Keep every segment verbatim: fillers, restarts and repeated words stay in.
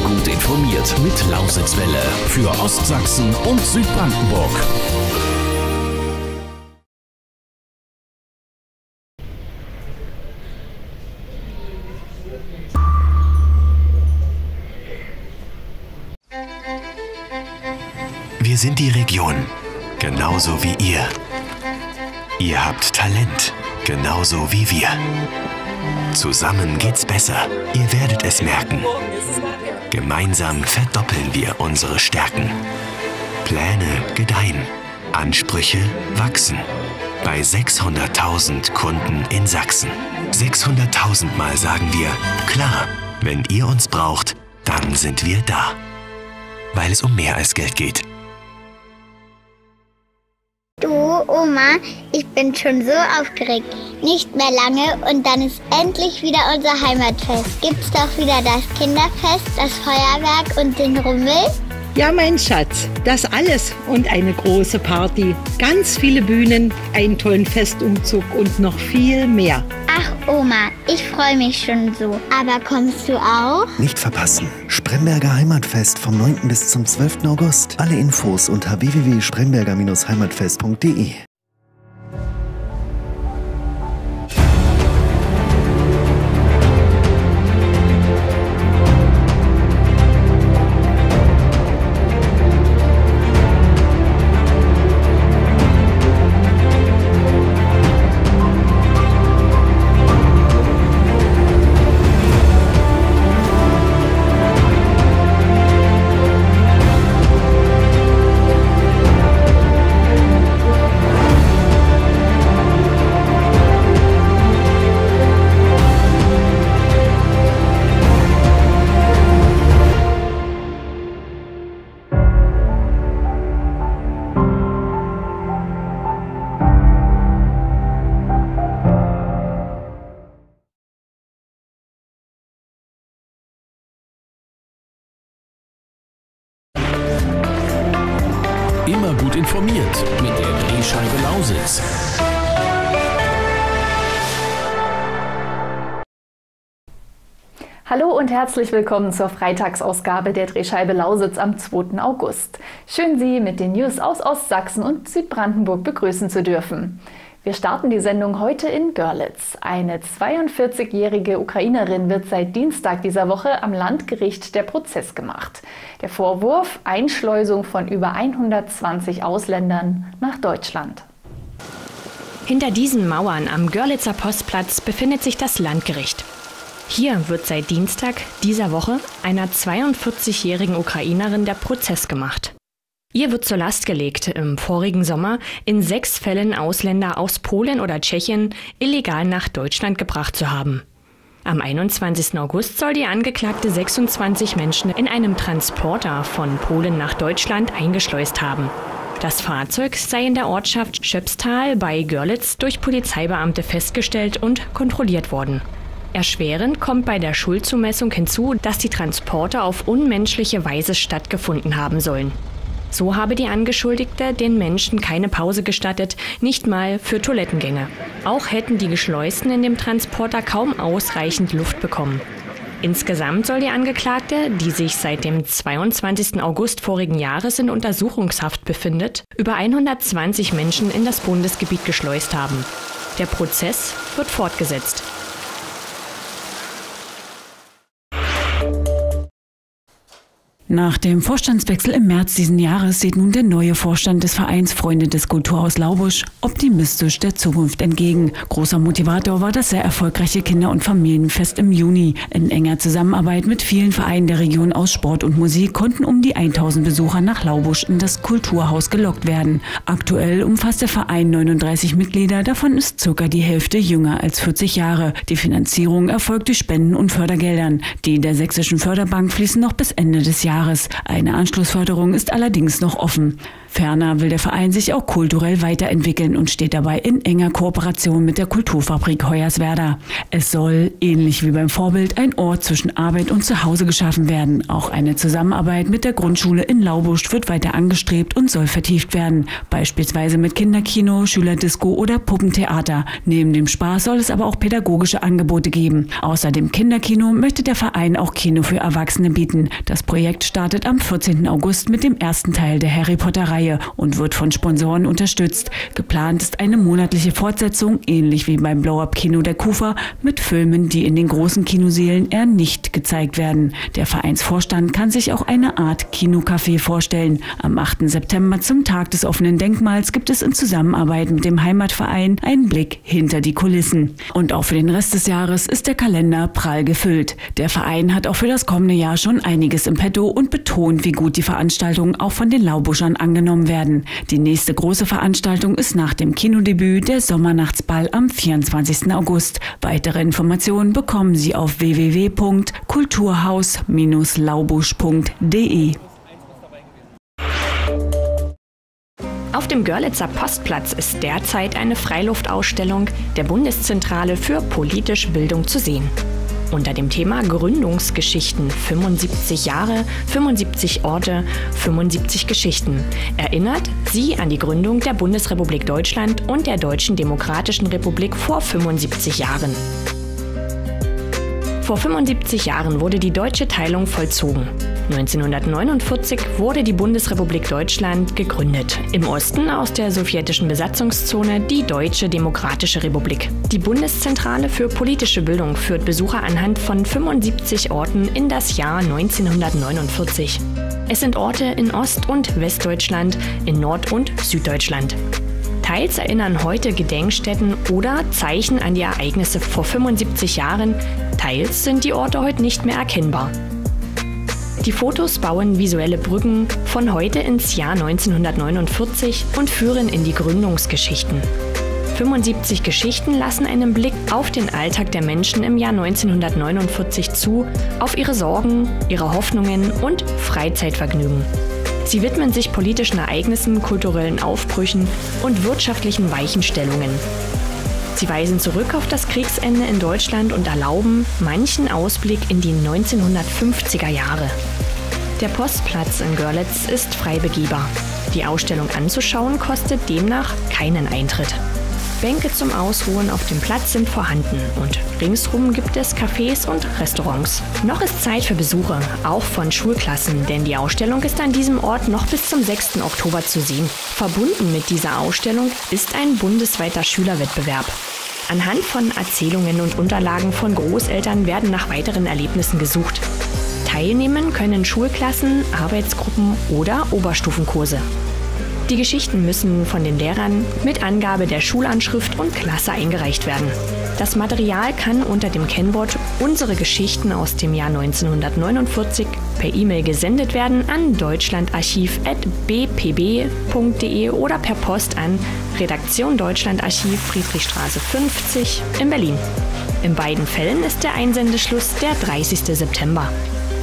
gut informiert mit Lausitzwelle für Ostsachsen und Südbrandenburg. Wir sind die Region, genauso wie ihr. Ihr habt Talent, genauso wie wir. Zusammen geht's besser, ihr werdet es merken. Gemeinsam verdoppeln wir unsere Stärken. Pläne gedeihen, Ansprüche wachsen. Bei sechshunderttausend Kunden in Sachsen. sechshunderttausend Mal sagen wir, klar, wenn ihr uns braucht, dann sind wir da. Weil es um mehr als Geld geht. Du, Oma, ich bin schon so aufgeregt. Nicht mehr lange und dann ist endlich wieder unser Heimatfest. Gibt's doch wieder das Kinderfest, das Feuerwerk und den Rummel? Ja, mein Schatz, das alles und eine große Party. Ganz viele Bühnen, einen tollen Festumzug und noch viel mehr. Ach, Oma, ich freue mich schon so. Aber kommst du auch? Nicht verpassen. Spremberger Heimatfest vom neunten bis zum zwölften August. Alle Infos unter w w w punkt spremberger Bindestrich heimatfest punkt de. Immer gut informiert mit der Drehscheibe Lausitz. Hallo und herzlich willkommen zur Freitagsausgabe der Drehscheibe Lausitz am zweiten August. Schön, Sie mit den News aus Ostsachsen und Südbrandenburg begrüßen zu dürfen. Wir starten die Sendung heute in Görlitz. Eine zweiundvierzigjährige Ukrainerin wird seit Dienstag dieser Woche am Landgericht der Prozess gemacht. Der Vorwurf: Einschleusung von über hundertzwanzig Ausländern nach Deutschland. Hinter diesen Mauern am Görlitzer Postplatz befindet sich das Landgericht. Hier wird seit Dienstag dieser Woche einer zweiundvierzigjährigen Ukrainerin der Prozess gemacht. Ihr wird zur Last gelegt, im vorigen Sommer in sechs Fällen Ausländer aus Polen oder Tschechien illegal nach Deutschland gebracht zu haben. Am einundzwanzigsten August soll die Angeklagte sechsundzwanzig Menschen in einem Transporter von Polen nach Deutschland eingeschleust haben. Das Fahrzeug sei in der Ortschaft Schöpstal bei Görlitz durch Polizeibeamte festgestellt und kontrolliert worden. Erschwerend kommt bei der Schuldzumessung hinzu, dass die Transporte auf unmenschliche Weise stattgefunden haben sollen. So habe die Angeschuldigte den Menschen keine Pause gestattet, nicht mal für Toilettengänge. Auch hätten die Geschleusten in dem Transporter kaum ausreichend Luft bekommen. Insgesamt soll die Angeklagte, die sich seit dem zweiundzwanzigsten August vorigen Jahres in Untersuchungshaft befindet, über hundertzwanzig Menschen in das Bundesgebiet geschleust haben. Der Prozess wird fortgesetzt. Nach dem Vorstandswechsel im März diesen Jahres sieht nun der neue Vorstand des Vereins Freunde des Kulturhaus Laubusch optimistisch der Zukunft entgegen. Großer Motivator war das sehr erfolgreiche Kinder- und Familienfest im Juni. In enger Zusammenarbeit mit vielen Vereinen der Region aus Sport und Musik konnten um die tausend Besucher nach Laubusch in das Kulturhaus gelockt werden. Aktuell umfasst der Verein neununddreißig Mitglieder, davon ist circa die Hälfte jünger als vierzig Jahre. Die Finanzierung erfolgt durch Spenden und Fördergeldern. Die der Sächsischen Förderbank fließen noch bis Ende des Jahres. Eine Anschlussförderung ist allerdings noch offen. Ferner will der Verein sich auch kulturell weiterentwickeln und steht dabei in enger Kooperation mit der Kulturfabrik Hoyerswerda. Es soll, ähnlich wie beim Vorbild, ein Ort zwischen Arbeit und Zuhause geschaffen werden. Auch eine Zusammenarbeit mit der Grundschule in Laubusch wird weiter angestrebt und soll vertieft werden. Beispielsweise mit Kinderkino, Schülerdisco oder Puppentheater. Neben dem Spaß soll es aber auch pädagogische Angebote geben. Außer dem Kinderkino möchte der Verein auch Kino für Erwachsene bieten. Das Projekt startet am vierzehnten August mit dem ersten Teil der Harry Potter-Reihe und wird von Sponsoren unterstützt. Geplant ist eine monatliche Fortsetzung, ähnlich wie beim Blow-Up-Kino der KUFA, mit Filmen, die in den großen Kinosälen eher nicht gezeigt werden. Der Vereinsvorstand kann sich auch eine Art Kinocafé vorstellen. Am achten September zum Tag des offenen Denkmals gibt es in Zusammenarbeit mit dem Heimatverein einen Blick hinter die Kulissen. Und auch für den Rest des Jahres ist der Kalender prall gefüllt. Der Verein hat auch für das kommende Jahr schon einiges im Petto und betont, wie gut die Veranstaltungen auch von den Laubuschern angenommen werden. Die nächste große Veranstaltung ist nach dem Kinodebüt der Sommernachtsball am vierundzwanzigsten August. Weitere Informationen bekommen Sie auf w w w punkt kulturhaus Bindestrich laubusch punkt d e. Auf dem Görlitzer Postplatz ist derzeit eine Freiluftausstellung der Bundeszentrale für politische Bildung zu sehen. Unter dem Thema Gründungsgeschichten fünfundsiebzig Jahre, fünfundsiebzig Orte, fünfundsiebzig Geschichten erinnert sie an die Gründung der Bundesrepublik Deutschland und der Deutschen Demokratischen Republik vor fünfundsiebzig Jahren. Vor fünfundsiebzig Jahren wurde die deutsche Teilung vollzogen. neunzehnhundertneunundvierzig wurde die Bundesrepublik Deutschland gegründet. Im Osten aus der sowjetischen Besatzungszone die Deutsche Demokratische Republik. Die Bundeszentrale für politische Bildung führt Besucher anhand von fünfundsiebzig Orten in das Jahr neunzehnhundertneunundvierzig. Es sind Orte in Ost- und Westdeutschland, in Nord- und Süddeutschland. Teils erinnern heute Gedenkstätten oder Zeichen an die Ereignisse vor fünfundsiebzig Jahren, teils sind die Orte heute nicht mehr erkennbar. Die Fotos bauen visuelle Brücken von heute ins Jahr neunzehnhundertneunundvierzig und führen in die Gründungsgeschichten. fünfundsiebzig Geschichten lassen einen Blick auf den Alltag der Menschen im Jahr neunzehnhundertneunundvierzig zu, auf ihre Sorgen, ihre Hoffnungen und Freizeitvergnügen. Sie widmen sich politischen Ereignissen, kulturellen Aufbrüchen und wirtschaftlichen Weichenstellungen. Sie weisen zurück auf das Kriegsende in Deutschland und erlauben manchen Ausblick in die neunzehnhundertfünfziger Jahre. Der Postplatz in Görlitz ist frei begehbar. Die Ausstellung anzuschauen kostet demnach keinen Eintritt. Bänke zum Ausruhen auf dem Platz sind vorhanden und ringsrum gibt es Cafés und Restaurants. Noch ist Zeit für Besuche, auch von Schulklassen, denn die Ausstellung ist an diesem Ort noch bis zum sechsten Oktober zu sehen. Verbunden mit dieser Ausstellung ist ein bundesweiter Schülerwettbewerb. Anhand von Erzählungen und Unterlagen von Großeltern werden nach weiteren Erlebnissen gesucht. Teilnehmen können Schulklassen, Arbeitsgruppen oder Oberstufenkurse. Die Geschichten müssen von den Lehrern mit Angabe der Schulanschrift und Klasse eingereicht werden. Das Material kann unter dem Kennwort Unsere Geschichten aus dem Jahr neunzehnhundertneunundvierzig per E-Mail gesendet werden an deutschlandarchiv at b p b punkt d e oder per Post an Redaktion Deutschlandarchiv, Friedrichstraße fünfzig in Berlin. In beiden Fällen ist der Einsendeschluss der dreißigsten September.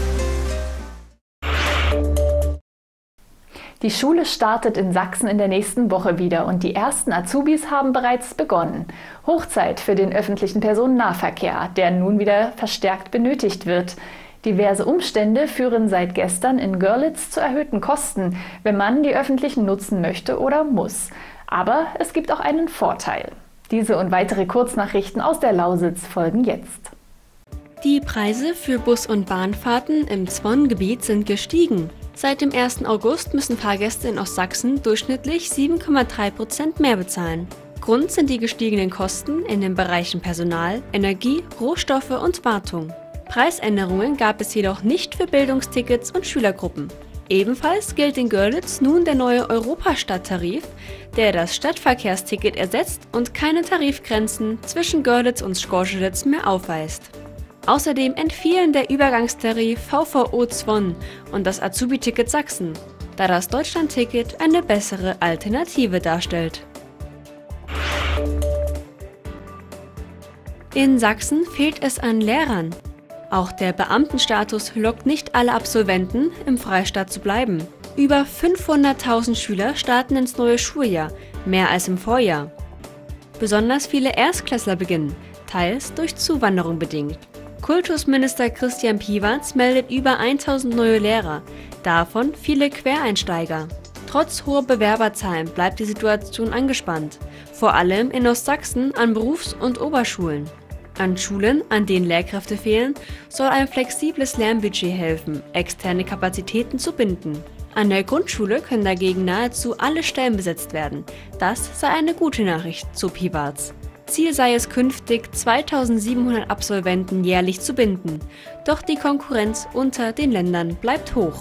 Die Schule startet in Sachsen in der nächsten Woche wieder und die ersten Azubis haben bereits begonnen. Hochzeit für den öffentlichen Personennahverkehr, der nun wieder verstärkt benötigt wird. Diverse Umstände führen seit gestern in Görlitz zu erhöhten Kosten, wenn man die öffentlichen nutzen möchte oder muss. Aber es gibt auch einen Vorteil. Diese und weitere Kurznachrichten aus der Lausitz folgen jetzt. Die Preise für Bus- und Bahnfahrten im Zwon-Gebiet sind gestiegen. Seit dem ersten August müssen Fahrgäste in Ostsachsen durchschnittlich sieben Komma drei Prozent mehr bezahlen. Grund sind die gestiegenen Kosten in den Bereichen Personal, Energie, Rohstoffe und Wartung. Preisänderungen gab es jedoch nicht für Bildungstickets und Schülergruppen. Ebenfalls gilt in Görlitz nun der neue Europastadttarif, der das Stadtverkehrsticket ersetzt und keine Tarifgrenzen zwischen Görlitz und Skorschelitz mehr aufweist. Außerdem entfielen der Übergangstarif V V O Zwon und das Azubi-Ticket Sachsen, da das Deutschland-Ticket eine bessere Alternative darstellt. In Sachsen fehlt es an Lehrern. Auch der Beamtenstatus lockt nicht alle Absolventen, im Freistaat zu bleiben. Über fünfhunderttausend Schüler starten ins neue Schuljahr, mehr als im Vorjahr. Besonders viele Erstklässler beginnen, teils durch Zuwanderung bedingt. Kultusminister Christian Piwatz meldet über tausend neue Lehrer, davon viele Quereinsteiger. Trotz hoher Bewerberzahlen bleibt die Situation angespannt, vor allem in Ostsachsen an Berufs- und Oberschulen. An Schulen, an denen Lehrkräfte fehlen, soll ein flexibles Lernbudget helfen, externe Kapazitäten zu binden. An der Grundschule können dagegen nahezu alle Stellen besetzt werden. Das sei eine gute Nachricht, so Piwatz. Ziel sei es künftig, zweitausendsiebenhundert Absolventen jährlich zu binden. Doch die Konkurrenz unter den Ländern bleibt hoch.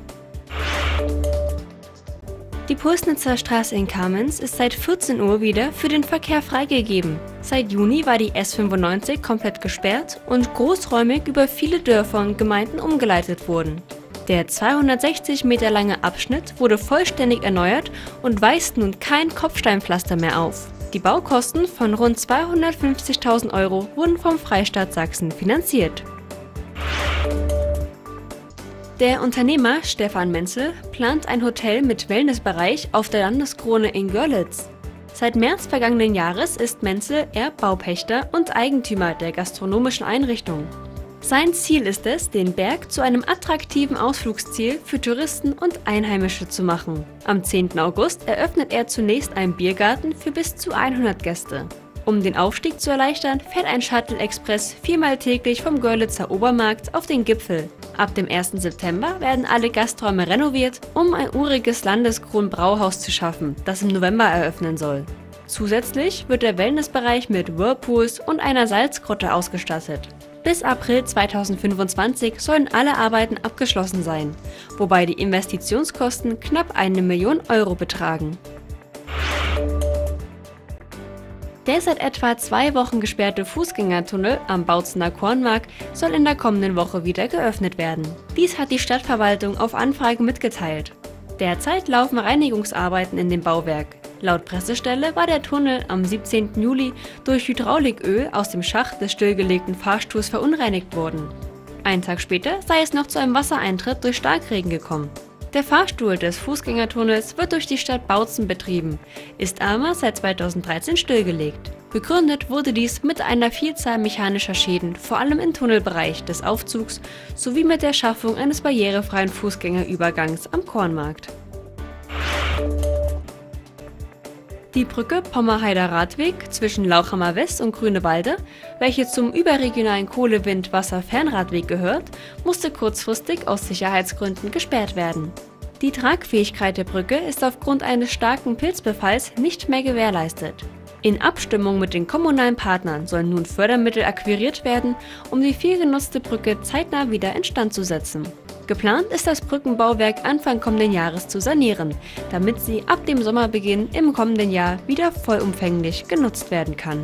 Die Pulsnitzer Straße in Kamenz ist seit vierzehn Uhr wieder für den Verkehr freigegeben. Seit Juni war die S fünfundneunzig komplett gesperrt und großräumig über viele Dörfer und Gemeinden umgeleitet wurden. Der zweihundertsechzig Meter lange Abschnitt wurde vollständig erneuert und weist nun kein Kopfsteinpflaster mehr auf. Die Baukosten von rund zweihundertfünfzigtausend Euro wurden vom Freistaat Sachsen finanziert. Der Unternehmer Stefan Menzel plant ein Hotel mit Wellnessbereich auf der Landeskrone in Görlitz. Seit März vergangenen Jahres ist Menzel er Baupächter und Eigentümer der gastronomischen Einrichtung. Sein Ziel ist es, den Berg zu einem attraktiven Ausflugsziel für Touristen und Einheimische zu machen. Am zehnten August eröffnet er zunächst einen Biergarten für bis zu hundert Gäste. Um den Aufstieg zu erleichtern, fährt ein Shuttle-Express viermal täglich vom Görlitzer Obermarkt auf den Gipfel. Ab dem ersten September werden alle Gasträume renoviert, um ein uriges Landeskron-Brauhaus zu schaffen, das im November eröffnen soll. Zusätzlich wird der Wellnessbereich mit Whirlpools und einer Salzgrotte ausgestattet. Bis April zweitausendfünfundzwanzig sollen alle Arbeiten abgeschlossen sein, wobei die Investitionskosten knapp eine Million Euro betragen. Der seit etwa zwei Wochen gesperrte Fußgängertunnel am Bautzener Kornmark soll in der kommenden Woche wieder geöffnet werden. Dies hat die Stadtverwaltung auf Anfrage mitgeteilt. Derzeit laufen Reinigungsarbeiten in dem Bauwerk. Laut Pressestelle war der Tunnel am siebzehnten Juli durch Hydrauliköl aus dem Schacht des stillgelegten Fahrstuhls verunreinigt worden. Einen Tag später sei es noch zu einem Wassereintritt durch Starkregen gekommen. Der Fahrstuhl des Fußgängertunnels wird durch die Stadt Bautzen betrieben, ist aber seit zweitausenddreizehn stillgelegt. Begründet wurde dies mit einer Vielzahl mechanischer Schäden, vor allem im Tunnelbereich des Aufzugs, sowie mit der Schaffung eines barrierefreien Fußgängerübergangs am Kornmarkt. Die Brücke Pommerheider Radweg zwischen Lauchhammer West und Grünewalde, welche zum überregionalen Kohlewind-Wasser-Fernradweg gehört, musste kurzfristig aus Sicherheitsgründen gesperrt werden. Die Tragfähigkeit der Brücke ist aufgrund eines starken Pilzbefalls nicht mehr gewährleistet. In Abstimmung mit den kommunalen Partnern sollen nun Fördermittel akquiriert werden, um die viel genutzte Brücke zeitnah wieder instand zu setzen. Geplant ist das Brückenbauwerk Anfang kommenden Jahres zu sanieren, damit sie ab dem Sommerbeginn im kommenden Jahr wieder vollumfänglich genutzt werden kann.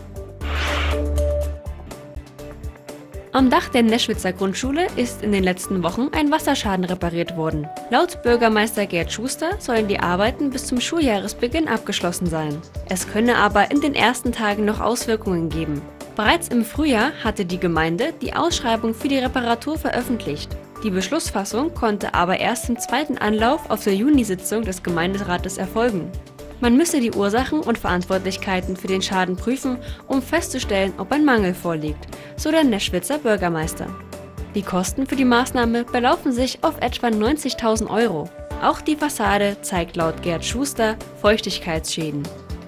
Am Dach der Neschwitzer Grundschule ist in den letzten Wochen ein Wasserschaden repariert worden. Laut Bürgermeister Gerd Schuster sollen die Arbeiten bis zum Schuljahresbeginn abgeschlossen sein. Es könne aber in den ersten Tagen noch Auswirkungen geben. Bereits im Frühjahr hatte die Gemeinde die Ausschreibung für die Reparatur veröffentlicht. Die Beschlussfassung konnte aber erst im zweiten Anlauf auf der Junisitzung des Gemeinderates erfolgen. Man müsse die Ursachen und Verantwortlichkeiten für den Schaden prüfen, um festzustellen, ob ein Mangel vorliegt, so der Neschwitzer Bürgermeister. Die Kosten für die Maßnahme belaufen sich auf etwa neunzigtausend Euro. Auch die Fassade zeigt laut Gerd Schuster Feuchtigkeitsschäden.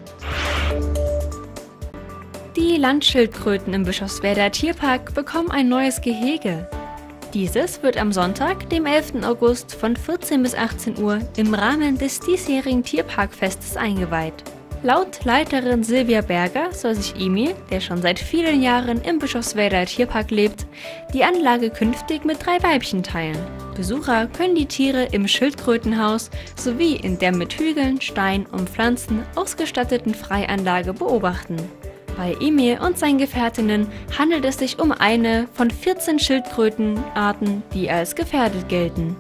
Die Landschildkröten im Bischofswerder Tierpark bekommen ein neues Gehege. Dieses wird am Sonntag, dem elften August von vierzehn bis achtzehn Uhr im Rahmen des diesjährigen Tierparkfestes eingeweiht. Laut Leiterin Silvia Berger soll sich Emil, der schon seit vielen Jahren im Bischofswerder Tierpark lebt, die Anlage künftig mit drei Weibchen teilen. Besucher können die Tiere im Schildkrötenhaus sowie in der mit Hügeln, Steinen und Pflanzen ausgestatteten Freianlage beobachten. Bei Emil und seinen Gefährtinnen handelt es sich um eine von vierzehn Schildkrötenarten, die als gefährdet gelten.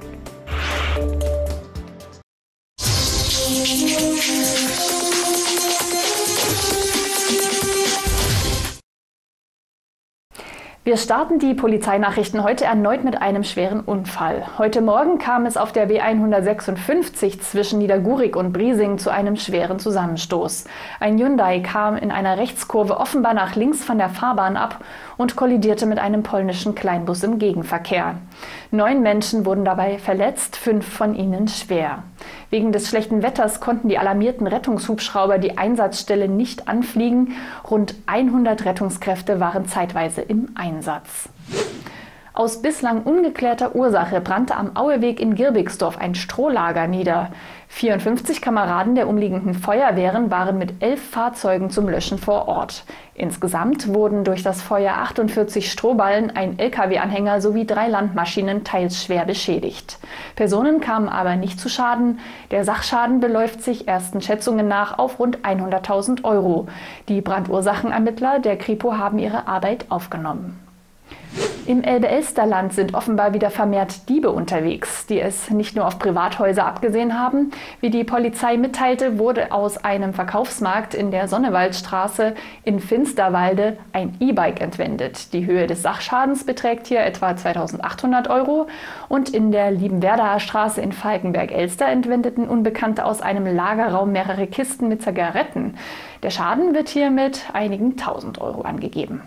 Wir starten die Polizeinachrichten heute erneut mit einem schweren Unfall. Heute Morgen kam es auf der B hundertsechsundfünfzig zwischen Niedergurig und Briesing zu einem schweren Zusammenstoß. Ein Hyundai kam in einer Rechtskurve offenbar nach links von der Fahrbahn ab und kollidierte mit einem polnischen Kleinbus im Gegenverkehr. Neun Menschen wurden dabei verletzt, fünf von ihnen schwer. Wegen des schlechten Wetters konnten die alarmierten Rettungshubschrauber die Einsatzstelle nicht anfliegen. Rund hundert Rettungskräfte waren zeitweise im Einsatz. Aus bislang ungeklärter Ursache brannte am Aueweg in Girbigsdorf ein Strohlager nieder. vierundfünfzig Kameraden der umliegenden Feuerwehren waren mit elf Fahrzeugen zum Löschen vor Ort. Insgesamt wurden durch das Feuer achtundvierzig Strohballen, ein L K W-Anhänger sowie drei Landmaschinen teils schwer beschädigt. Personen kamen aber nicht zu Schaden. Der Sachschaden beläuft sich ersten Schätzungen nach auf rund hunderttausend Euro. Die Brandursachenermittler der Kripo haben ihre Arbeit aufgenommen. Im Elbe-Elster-Land sind offenbar wieder vermehrt Diebe unterwegs, die es nicht nur auf Privathäuser abgesehen haben. Wie die Polizei mitteilte, wurde aus einem Verkaufsmarkt in der Sonnewaldstraße in Finsterwalde ein E-Bike entwendet. Die Höhe des Sachschadens beträgt hier etwa zweitausendachthundert Euro. Und in der Liebenwerdaer Straße in Falkenberg-Elster entwendeten Unbekannte aus einem Lagerraum mehrere Kisten mit Zigaretten. Der Schaden wird hier mit einigen tausend Euro angegeben.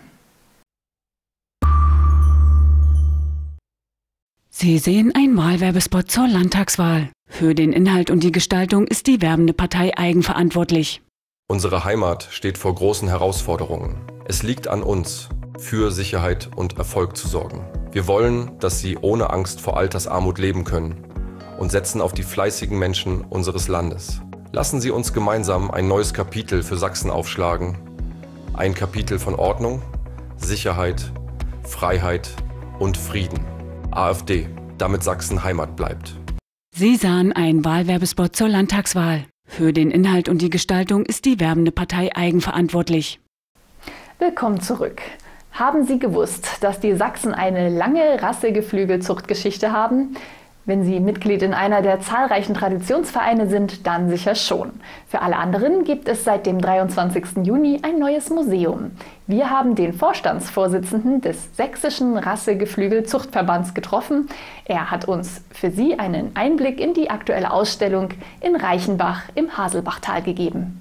Sie sehen einen Wahlwerbespot zur Landtagswahl. Für den Inhalt und die Gestaltung ist die werbende Partei eigenverantwortlich. Unsere Heimat steht vor großen Herausforderungen. Es liegt an uns, für Sicherheit und Erfolg zu sorgen. Wir wollen, dass Sie ohne Angst vor Altersarmut leben können und setzen auf die fleißigen Menschen unseres Landes. Lassen Sie uns gemeinsam ein neues Kapitel für Sachsen aufschlagen. Ein Kapitel von Ordnung, Sicherheit, Freiheit und Frieden. AfD, damit Sachsen Heimat bleibt. Sie sahen einen Wahlwerbespot zur Landtagswahl. Für den Inhalt und die Gestaltung ist die werbende Partei eigenverantwortlich. Willkommen zurück. Haben Sie gewusst, dass die Sachsen eine lange Rassegeflügelzuchtgeschichte haben? Wenn Sie Mitglied in einer der zahlreichen Traditionsvereine sind, dann sicher schon. Für alle anderen gibt es seit dem dreiundzwanzigsten Juni ein neues Museum. Wir haben den Vorstandsvorsitzenden des Sächsischen Rassegeflügelzuchtverbands getroffen. Er hat uns für Sie einen Einblick in die aktuelle Ausstellung in Reichenbach im Haselbachtal gegeben.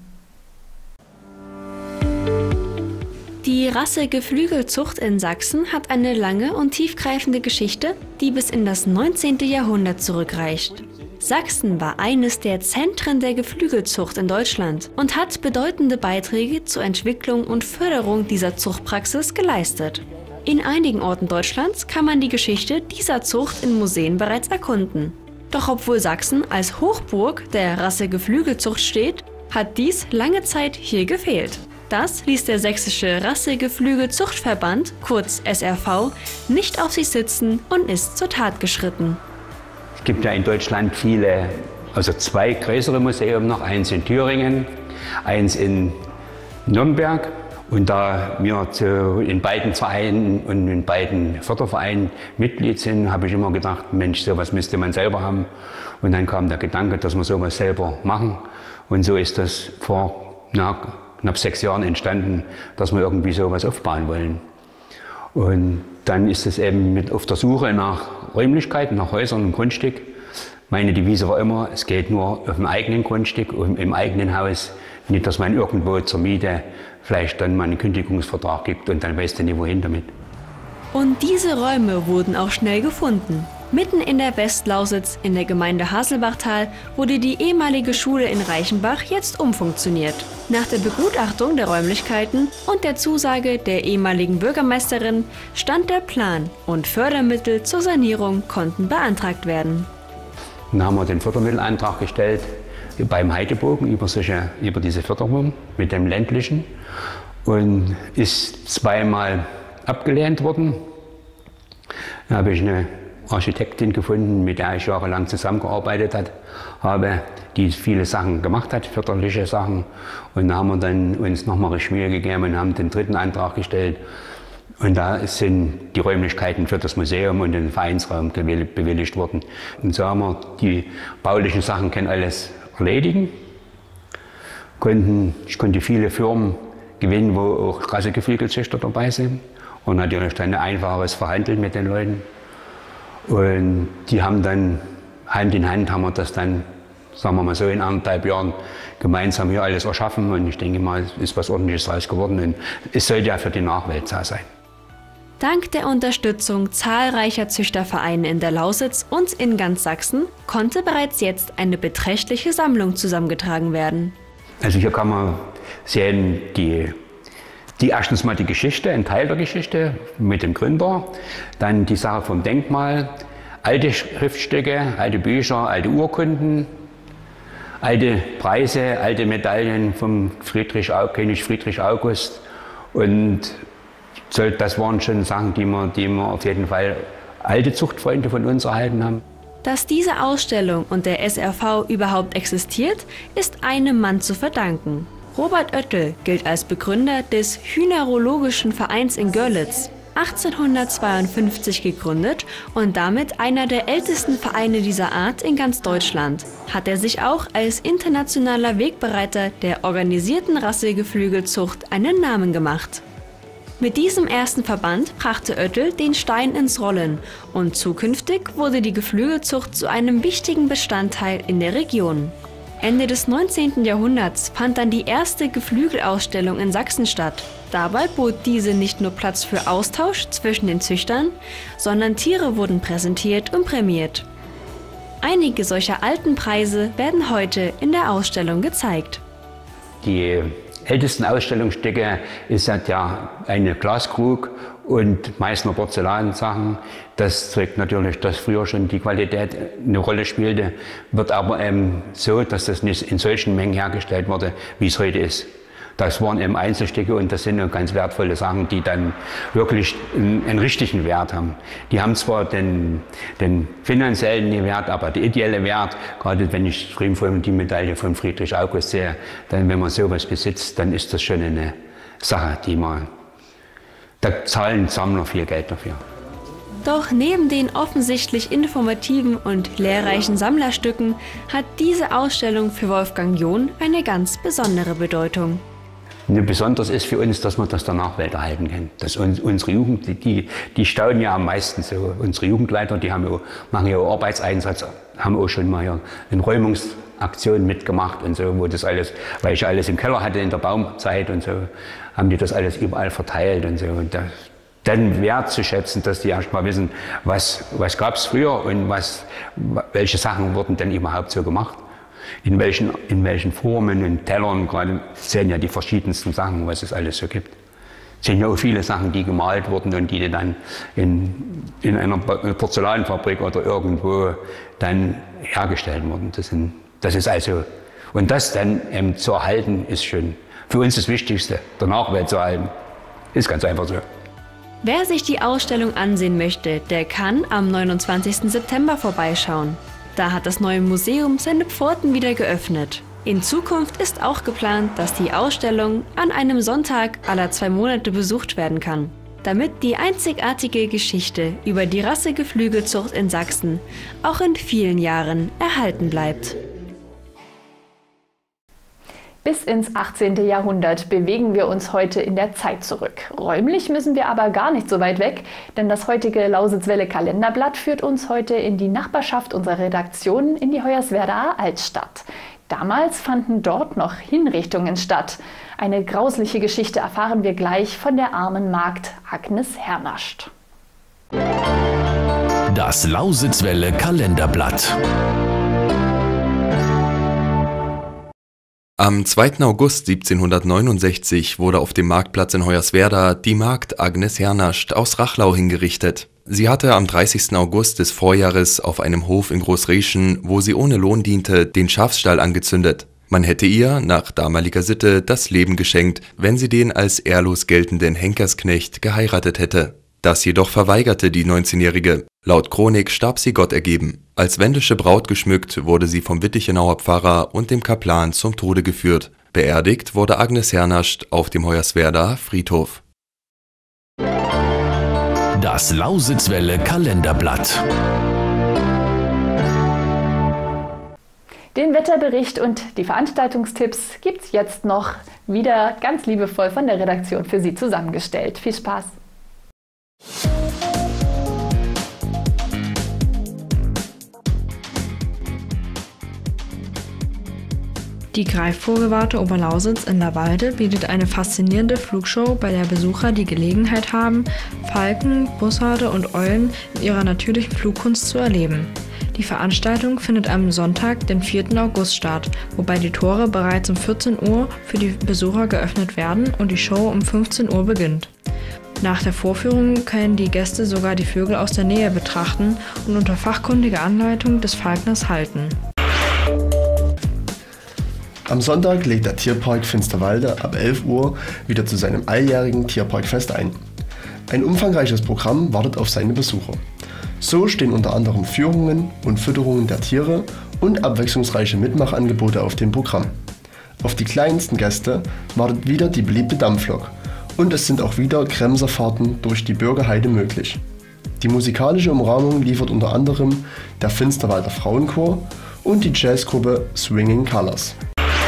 Die Rassegeflügelzucht in Sachsen hat eine lange und tiefgreifende Geschichte, die bis in das neunzehnte Jahrhundert zurückreicht. Sachsen war eines der Zentren der Geflügelzucht in Deutschland und hat bedeutende Beiträge zur Entwicklung und Förderung dieser Zuchtpraxis geleistet. In einigen Orten Deutschlands kann man die Geschichte dieser Zucht in Museen bereits erkunden. Doch obwohl Sachsen als Hochburg der Rassegeflügelzucht steht, hat dies lange Zeit hier gefehlt. Das ließ der Sächsische Rassegeflügelzuchtverband, kurz S R V, nicht auf sich sitzen und ist zur Tat geschritten. Es gibt ja in Deutschland viele, also zwei größere Museen noch, eins in Thüringen, eins in Nürnberg. Und da wir zu, in beiden Vereinen und in beiden Fördervereinen Mitglied sind, habe ich immer gedacht, Mensch, sowas müsste man selber haben. Und dann kam der Gedanke, dass wir sowas selber machen. Und so ist das vor na, knapp sechs Jahren entstanden, dass wir irgendwie sowas aufbauen wollen. Und dann ist es eben mit auf der Suche nach Räumlichkeiten, nach Häusern und Grundstück. Meine Devise war immer, es geht nur auf dem eigenen Grundstück und im eigenen Haus. Nicht, dass man irgendwo zur Miete vielleicht dann mal einen Kündigungsvertrag gibt und dann weißt du nicht, wohin damit. Und diese Räume wurden auch schnell gefunden. Mitten in der Westlausitz in der Gemeinde Haselbachtal wurde die ehemalige Schule in Reichenbach jetzt umfunktioniert. Nach der Begutachtung der Räumlichkeiten und der Zusage der ehemaligen Bürgermeisterin stand der Plan und Fördermittel zur Sanierung konnten beantragt werden. Dann haben wir den Fördermittelantrag gestellt beim Heidebogen über, solche, über diese Förderung mit dem ländlichen und ist zweimal abgelehnt worden. Da habe ich eine Architektin gefunden, mit der ich jahrelang zusammengearbeitet habe, die viele Sachen gemacht hat, förderliche Sachen. Und da haben wir dann uns nochmal richtig Mühe gegeben und haben den dritten Antrag gestellt. Und da sind die Räumlichkeiten für das Museum und den Vereinsraum bewilligt worden. Und so haben wir die baulichen Sachen können alles erledigen. Konnten, ich konnte viele Firmen gewinnen, wo auch Rassegeflügelzüchter dabei sind. war natürlich dann ein einfaches Verhandeln mit den Leuten. Und die haben dann Hand in Hand, haben wir das dann, sagen wir mal so, in anderthalb Jahren gemeinsam hier alles erschaffen. Und ich denke mal, es ist was Ordentliches draus geworden. Und es sollte ja für die Nachwelt da sein. Dank der Unterstützung zahlreicher Züchtervereine in der Lausitz und in ganz Sachsen konnte bereits jetzt eine beträchtliche Sammlung zusammengetragen werden. Also hier kann man sehen, die, die erstens mal die Geschichte, ein Teil der Geschichte mit dem Gründer, dann die Sache vom Denkmal, alte Schriftstücke, alte Bücher, alte Urkunden, alte Preise, alte Medaillen vom Friedrich, König Friedrich August. Und das waren schon Sachen, die wir, die wir auf jeden Fall alte Zuchtfreunde von uns erhalten haben. Dass diese Ausstellung und der S R V überhaupt existiert, ist einem Mann zu verdanken. Robert Oettel gilt als Begründer des Hühnerologischen Vereins in Görlitz. achtzehnhundertzweiundfünfzig gegründet und damit einer der ältesten Vereine dieser Art in ganz Deutschland, hat er sich auch als internationaler Wegbereiter der organisierten Rassegeflügelzucht einen Namen gemacht. Mit diesem ersten Verband brachte Oettel den Stein ins Rollen und zukünftig wurde die Geflügelzucht zu einem wichtigen Bestandteil in der Region. Ende des neunzehnten Jahrhunderts fand dann die erste Geflügelausstellung in Sachsen statt. Dabei bot diese nicht nur Platz für Austausch zwischen den Züchtern, sondern Tiere wurden präsentiert und prämiert. Einige solcher alten Preise werden heute in der Ausstellung gezeigt. Die ältesten Ausstellungsstücke ist ja eine Glaskrug und Meißner Porzellansachen. Das trägt natürlich, dass früher schon die Qualität eine Rolle spielte, wird aber eben so, dass das nicht in solchen Mengen hergestellt wurde, wie es heute ist. Das waren eben Einzelstücke und das sind ganz wertvolle Sachen, die dann wirklich einen, einen richtigen Wert haben. Die haben zwar den, den finanziellen Wert, aber der ideelle Wert, gerade wenn ich drüben die Medaille von Friedrich August sehe, dann, wenn man sowas besitzt, dann ist das schon eine Sache, die man, da zahlen Sammler viel Geld dafür. Doch neben den offensichtlich informativen und lehrreichen Sammlerstücken hat diese Ausstellung für Wolfgang John eine ganz besondere Bedeutung. Besonders ist für uns, dass wir das der Nachwelt erhalten können. Dass uns, unsere Jugend, die, die staunen ja am meisten so. Unsere Jugendleiter, die haben ja, machen ja auch Arbeitseinsatz, haben auch schon mal hier eine Räumungsaktion mitgemacht und so, wo das alles, weil ich alles im Keller hatte in der Baumzeit und so, haben die das alles überall verteilt und so. Und das, dann wertzuschätzen, dass die erst mal wissen, was, was gab es früher und was, welche Sachen wurden denn überhaupt so gemacht. In welchen, in welchen Formen und Tellern, gerade sehen ja die verschiedensten Sachen, was es alles so gibt. Es sind ja auch viele Sachen, die gemalt wurden und die dann in, in einer Porzellanfabrik oder irgendwo dann hergestellt wurden. Das, sind, das ist also, und das dann eben zu erhalten, ist schon für uns das Wichtigste, der Nachwelt zu erhalten. Ist ganz einfach so. Wer sich die Ausstellung ansehen möchte, der kann am neunundzwanzigsten September vorbeischauen. Da hat das neue Museum seine Pforten wieder geöffnet. In Zukunft ist auch geplant, dass die Ausstellung an einem Sonntag aller zwei Monate besucht werden kann, damit die einzigartige Geschichte über die Rassegeflügelzucht in Sachsen auch in vielen Jahren erhalten bleibt. Bis ins achtzehnte Jahrhundert bewegen wir uns heute in der Zeit zurück. Räumlich müssen wir aber gar nicht so weit weg, denn das heutige Lausitzwelle Kalenderblatt führt uns heute in die Nachbarschaft unserer Redaktion in die Hoyerswerdaer Altstadt. Damals fanden dort noch Hinrichtungen statt. Eine grausliche Geschichte erfahren wir gleich von der armen Magd Agnes Hernascht. Das Lausitzwelle Kalenderblatt. Am zweiten August siebzehnhundertneunundsechzig wurde auf dem Marktplatz in Hoyerswerda die Magd Agnes Hernascht aus Rachlau hingerichtet. Sie hatte am dreißigsten August des Vorjahres auf einem Hof in Großrieschen, wo sie ohne Lohn diente, den Schafsstall angezündet. Man hätte ihr, nach damaliger Sitte, das Leben geschenkt, wenn sie den als ehrlos geltenden Henkersknecht geheiratet hätte. Das jedoch verweigerte die neunzehnjährige. Laut Chronik starb sie Gott ergeben. Als wendische Braut geschmückt, wurde sie vom Wittichenauer Pfarrer und dem Kaplan zum Tode geführt. Beerdigt wurde Agnes Hernascht auf dem Hoyerswerdaer Friedhof. Das Lausitzwelle Kalenderblatt. Den Wetterbericht und die Veranstaltungstipps gibt's jetzt noch wieder ganz liebevoll von der Redaktion für Sie zusammengestellt. Viel Spaß! Die Greifvogelwarte Oberlausitz in Lawalde bietet eine faszinierende Flugshow, bei der Besucher die Gelegenheit haben, Falken, Bussarde und Eulen in ihrer natürlichen Flugkunst zu erleben. Die Veranstaltung findet am Sonntag, den vierten August statt, wobei die Tore bereits um vierzehn Uhr für die Besucher geöffnet werden und die Show um fünfzehn Uhr beginnt. Nach der Vorführung können die Gäste sogar die Vögel aus der Nähe betrachten und unter fachkundiger Anleitung des Falkners halten. Am Sonntag legt der Tierpark Finsterwalde ab elf Uhr wieder zu seinem alljährigen Tierparkfest ein. Ein umfangreiches Programm wartet auf seine Besucher. So stehen unter anderem Führungen und Fütterungen der Tiere und abwechslungsreiche Mitmachangebote auf dem Programm. Auf die kleinsten Gäste wartet wieder die beliebte Dampflok und es sind auch wieder Kremserfahrten durch die Bürgerheide möglich. Die musikalische Umrahmung liefert unter anderem der Finsterwalder Frauenchor und die Jazzgruppe Swinging Colors.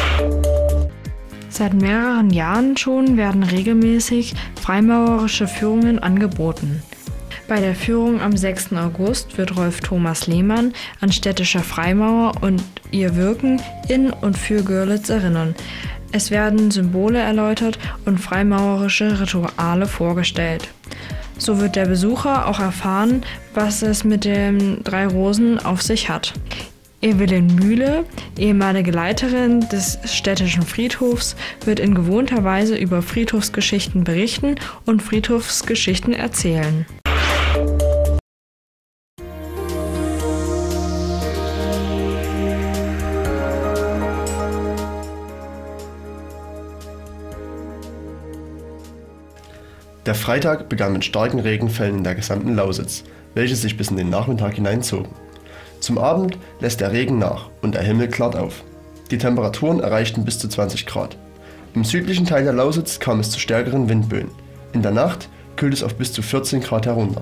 Seit mehreren Jahren schon werden regelmäßig freimaurerische Führungen angeboten. Bei der Führung am sechsten August wird Rolf Thomas Lehmann an städtischer Freimaurer und ihr Wirken in und für Görlitz erinnern. Es werden Symbole erläutert und freimaurerische Rituale vorgestellt. So wird der Besucher auch erfahren, was es mit den drei Rosen auf sich hat. Evelyn Mühle, ehemalige Leiterin des städtischen Friedhofs, wird in gewohnter Weise über Friedhofsgeschichten berichten und Friedhofsgeschichten erzählen. Der Freitag begann mit starken Regenfällen in der gesamten Lausitz, welche sich bis in den Nachmittag hineinzogen. Zum Abend lässt der Regen nach und der Himmel klart auf. Die Temperaturen erreichten bis zu zwanzig Grad. Im südlichen Teil der Lausitz kam es zu stärkeren Windböen. In der Nacht kühlt es auf bis zu vierzehn Grad herunter.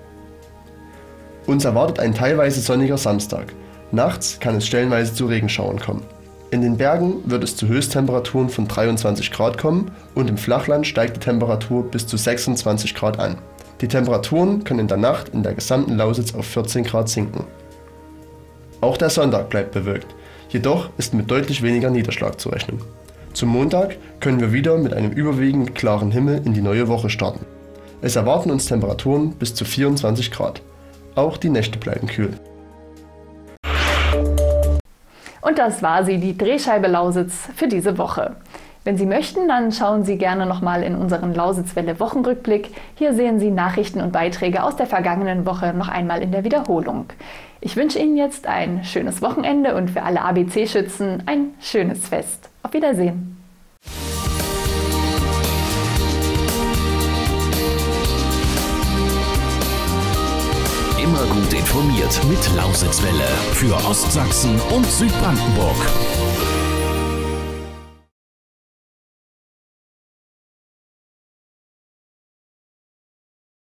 Uns erwartet ein teilweise sonniger Samstag. Nachts kann es stellenweise zu Regenschauern kommen. In den Bergen wird es zu Höchsttemperaturen von dreiundzwanzig Grad kommen und im Flachland steigt die Temperatur bis zu sechsundzwanzig Grad an. Die Temperaturen können in der Nacht in der gesamten Lausitz auf vierzehn Grad sinken. Auch der Sonntag bleibt bewölkt, jedoch ist mit deutlich weniger Niederschlag zu rechnen. Zum Montag können wir wieder mit einem überwiegend klaren Himmel in die neue Woche starten. Es erwarten uns Temperaturen bis zu vierundzwanzig Grad. Auch die Nächte bleiben kühl. Und das war sie, die Drehscheibe Lausitz für diese Woche. Wenn Sie möchten, dann schauen Sie gerne nochmal in unseren Lausitzwelle-Wochenrückblick. Hier sehen Sie Nachrichten und Beiträge aus der vergangenen Woche noch einmal in der Wiederholung. Ich wünsche Ihnen jetzt ein schönes Wochenende und für alle A B C-Schützen ein schönes Fest. Auf Wiedersehen! Immer gut informiert mit Lausitzwelle für Ostsachsen und Südbrandenburg.